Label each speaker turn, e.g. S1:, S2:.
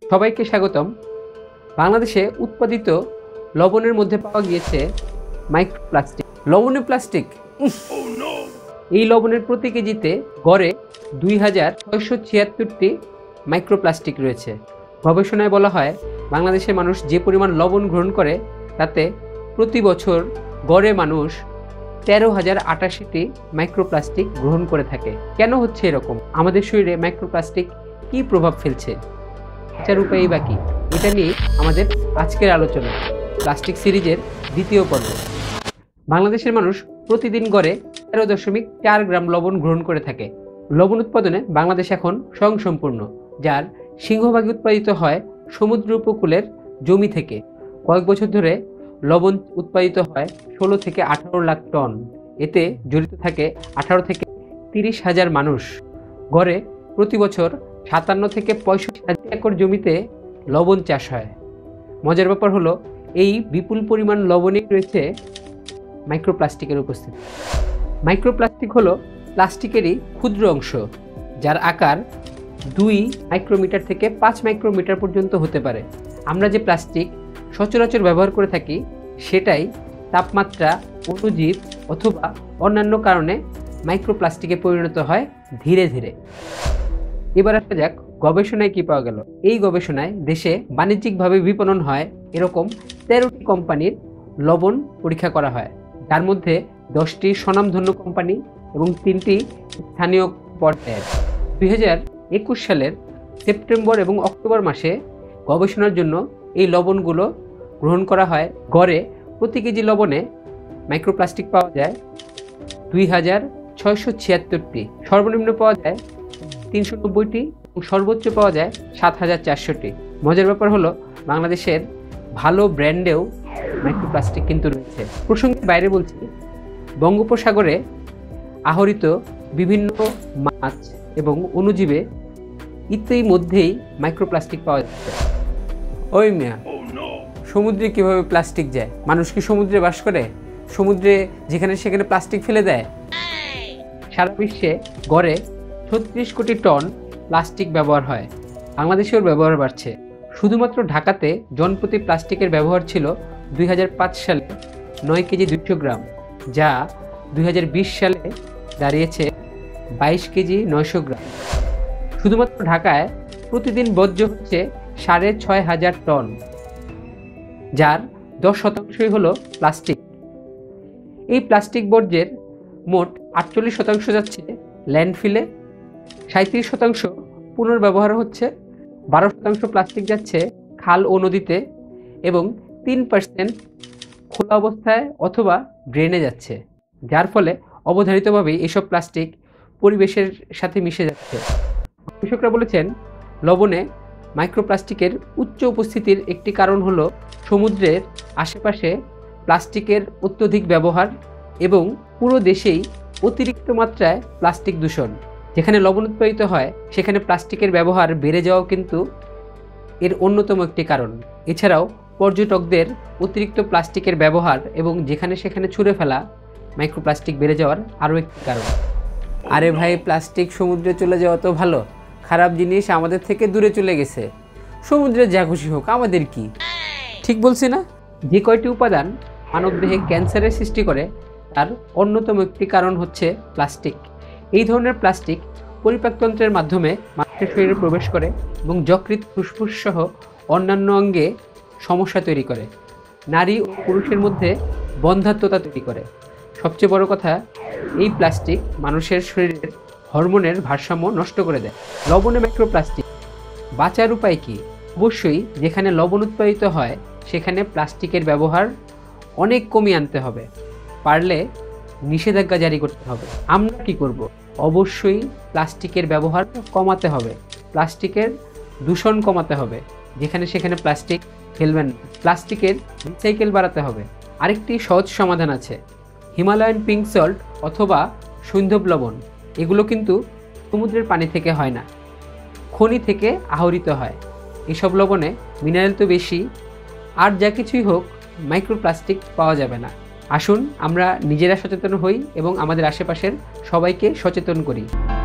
S1: সবাইকে স্বাগতম। বাংলাদেশে উৎপাদিত লবণের মধ্যে পাওয়া গিয়েছে মাইক্রোপ্লাস্টিক। লবণে প্লাস্টিক, এই লবণের প্রতি কেজিতে গড়ে 2676টি মাইক্রোপ্লাস্টিক রয়েছে। গবেষণায় বলা হয়, বাংলাদেশের মানুষ যে পরিমাণ লবণ গ্রহণ করে তাতে প্রতি বছর গড়ে মানুষ 13,088টি মাইক্রোপ্লাস্টিক গ্রহণ করে থাকে। কেন হচ্ছে এরকম? আমাদের শরীরে মাইক্রোপ্লাস্টিক কী প্রভাব ফেলছে, এটার উপায়ই বাকি, এটা নিয়ে আমাদের আজকের আলোচনা, প্লাস্টিক সিরিজের দ্বিতীয় পর্ব। বাংলাদেশের মানুষ প্রতিদিন গড়ে 13.4 গ্রাম লবণ গ্রহণ করে থাকে। লবণ উৎপাদনে বাংলাদেশ এখন স্বয়ংসম্পূর্ণ, যার সিংহভাগই উৎপাদিত হয় সমুদ্র উপকূলের জমি থেকে। কয়েক বছর ধরে লবণ উৎপাদিত হয় 16 থেকে 18 লাখ টন। এতে জড়িত থাকে 18 থেকে 30 হাজার মানুষ। গড়ে প্রতি বছর 57 থেকে 65 একর জমিতে লবণ চাষ হয়। মজার ব্যাপার হলো, এই বিপুল পরিমাণ লবণে রয়েছে মাইক্রোপ্লাস্টিকের উপস্থিতি। মাইক্রোপ্লাস্টিক হলো প্লাস্টিকেরই ক্ষুদ্র অংশ, যার আকার 2 মাইক্রোমিটার থেকে 5 মাইক্রোমিটার পর্যন্ত হতে পারে। আমরা যে প্লাস্টিক সচরাচর ব্যবহার করে থাকি, সেটাই তাপমাত্রা, অণুজীব অথবা অন্যান্য কারণে মাইক্রোপ্লাস্টিকে পরিণত হয় ধীরে ধীরে। এবার আসা যাক গবেষণায় কি পাওয়া গেল। এই গবেষণায় দেশে বাণিজ্যিকভাবে বিপণন হয় এরকম 13টি কোম্পানির লবণ পরীক্ষা করা হয়, যার মধ্যে 10টি স্বনামধন্য কোম্পানি এবং 3টি স্থানীয় পর্যায়ের। 2021 সালের সেপ্টেম্বর এবং অক্টোবর মাসে গবেষণার জন্য এই লবণগুলো গ্রহণ করা হয়। গড়ে প্রতি কেজি লবণে মাইক্রোপ্লাস্টিক পাওয়া যায় 2676টি, সর্বনিম্ন পাওয়া যায় 390টি এবং সর্বোচ্চ পাওয়া যায় 7400টি। মজার ব্যাপার হলো, বাংলাদেশের ভালো ব্র্যান্ডেও মাইক্রোপ্লাস্টিক কিন্তু রয়েছে। প্রসঙ্গের বাইরে বলছি, বঙ্গোপসাগরে আহরিত বিভিন্ন মাছ এবং অণুজীবে ইতিমধ্যেই মাইক্রোপ্লাস্টিক পাওয়া যাচ্ছে। ওই মিয়া, সমুদ্রে কিভাবে প্লাস্টিক যায়? মানুষ কি সমুদ্রে বাস করে? সমুদ্রে যেখানে সেখানে প্লাস্টিক ফেলে দেয়? সারা বিশ্বে গড়ে 36 কোটি টন প্লাস্টিক ব্যবহার হয়। বাংলাদেশেও ব্যবহার বাড়ছে। শুধুমাত্র ঢাকাতে জনপ্রতি প্লাস্টিকের ব্যবহার ছিল 2005 সালে 9 কেজি 200 গ্রাম, যা 2020 সালে দাঁড়িয়েছে 22 কেজি 900 গ্রাম। শুধুমাত্র ঢাকায় প্রতিদিন বর্জ্য হচ্ছে 6500 টন, যার 10% হলো প্লাস্টিক। এই প্লাস্টিক বর্জ্যের মোট 48% যাচ্ছে ল্যান্ডফিলে, 37% পুনর্ব্যবহার হচ্ছে, 12% প্লাস্টিক যাচ্ছে খাল ও নদীতে এবং 3% খোলা অবস্থায় অথবা ড্রেনে যাচ্ছে, যার ফলে অবধারিতভাবেই এসব প্লাস্টিক পরিবেশের সাথে মিশে যাচ্ছে। গবেষকরা বলেছেন, লবণে মাইক্রোপ্লাস্টিকের উচ্চ উপস্থিতির একটি কারণ হলো সমুদ্রের আশেপাশে প্লাস্টিকের অত্যধিক ব্যবহার এবং পুরো দেশেই অতিরিক্ত মাত্রায় প্লাস্টিক দূষণ। যেখানে লবণ উৎপাদিত হয় সেখানে প্লাস্টিকের ব্যবহার বেড়ে যাওয়াও কিন্তু এর অন্যতম একটি কারণ। এছাড়াও পর্যটকদের অতিরিক্ত প্লাস্টিকের ব্যবহার এবং যেখানে সেখানে ছুঁড়ে ফেলা মাইক্রোপ্লাস্টিক বেড়ে যাওয়ার আরও একটি কারণ। আরে ভাই, প্লাস্টিক সমুদ্রে চলে যাওয়া তো ভালো, খারাপ জিনিস আমাদের থেকে দূরে চলে গেছে। সমুদ্রে যা খুশি হোক, আমাদের কি? ঠিক বলছি না? যে কয়টি উপাদান মানবদেহে ক্যান্সারের সৃষ্টি করে তার অন্যতম একটি কারণ হচ্ছে প্লাস্টিক। এই ধরনের প্লাস্টিক পরিপাকতন্ত্রের মাধ্যমে মানুষের শরীরে প্রবেশ করে এবং যকৃৎ, ফুসফুস সহ অন্যান্য অঙ্গে সমস্যা তৈরি করে। নারী ও পুরুষের মধ্যে বন্ধ্যাত্বতা তৈরি করে। সবচেয়ে বড় কথা, এই প্লাস্টিক মানুষের শরীরের হরমোনের ভারসাম্য নষ্ট করে দেয়। লবণে মাইক্রোপ্লাস্টিক বাঁচার উপায় কি? অবশ্যই যেখানে লবণ উৎপাদিত হয় সেখানে প্লাস্টিকের ব্যবহার অনেক কমিয়ে আনতে হবে, পারলে নিষেধাজ্ঞা জারি করতে হবে। আমরা কি করব? অবশ্যই প্লাস্টিকের ব্যবহার কমাতে হবে, প্লাস্টিকের দূষণ কমাতে হবে, যেখানে সেখানে প্লাস্টিক ফেলবেন না, প্লাস্টিকের রিসাইকেল বাড়াতে হবে। আরেকটি সহজ সমাধান আছে, হিমালয়ান পিঙ্ক সল্ট অথবা সৈন্ধব লবণ। এগুলো কিন্তু সমুদ্রের পানি থেকে হয় না, খনি থেকে আহরিত হয়। এসব লবণে মিনারেল তো বেশি, আর যা কিছুই হোক মাইক্রোপ্লাস্টিক পাওয়া যাবে না। আসুন আমরা নিজেরা সচেতন হই এবং আমাদের আশেপাশের সবাইকে সচেতন করি।